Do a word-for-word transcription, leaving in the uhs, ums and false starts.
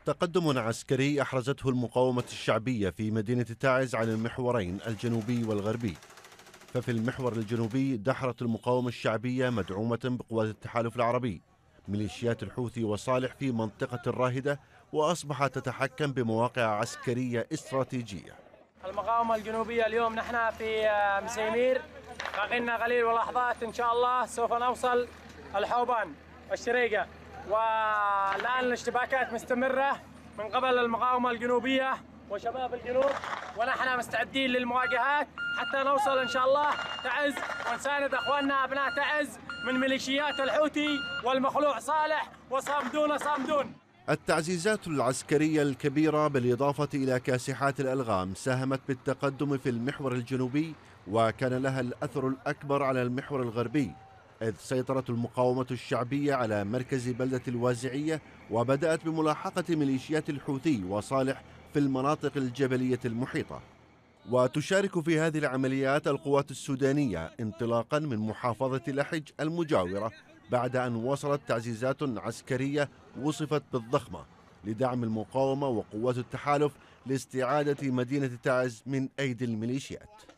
تقدم عسكري أحرزته المقاومة الشعبية في مدينة تعز على المحورين الجنوبي والغربي. ففي المحور الجنوبي دحرت المقاومة الشعبية مدعومة بقوات التحالف العربي ميليشيات الحوثي وصالح في منطقة الراهدة، وأصبحت تتحكم بمواقع عسكرية استراتيجية. المقاومة الجنوبية اليوم نحن في مسيمير، باقي لنا قليل ولحظات إن شاء الله سوف نوصل الحوبان والشريقة، والآن الاشتباكات مستمرة من قبل المقاومة الجنوبية وشباب الجنوب، ونحن مستعدين للمواجهات حتى نوصل إن شاء الله تعز ونساند أخواننا أبناء تعز من ميليشيات الحوثي والمخلوع صالح وصامدون صامدون. التعزيزات العسكرية الكبيرة بالإضافة إلى كاسحات الألغام ساهمت بالتقدم في المحور الجنوبي، وكان لها الأثر الأكبر على المحور الغربي، إذ سيطرت المقاومة الشعبية على مركز بلدة الوازعية وبدأت بملاحقة ميليشيات الحوثي وصالح في المناطق الجبلية المحيطة. وتشارك في هذه العمليات القوات السودانية انطلاقا من محافظة لحج المجاورة، بعد أن وصلت تعزيزات عسكرية وصفت بالضخمة لدعم المقاومة وقوات التحالف لاستعادة مدينة تعز من أيدي الميليشيات.